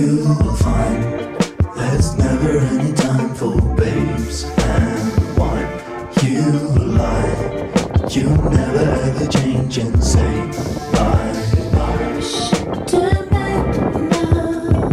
You will find there's never any time for babes and wine. You lie, you never ever change and say